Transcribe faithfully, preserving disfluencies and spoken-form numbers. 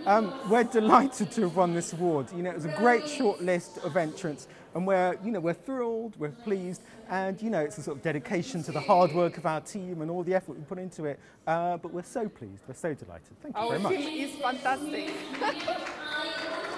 Um, we're delighted to have won this award. You know, it was a great short list of entrants, and we're, you know, we're thrilled, we're pleased, and you know, it's a sort of dedication to the hard work of our team and all the effort we put into it. Uh, but we're so pleased, we're so delighted. Thank you Our very much. team is fantastic.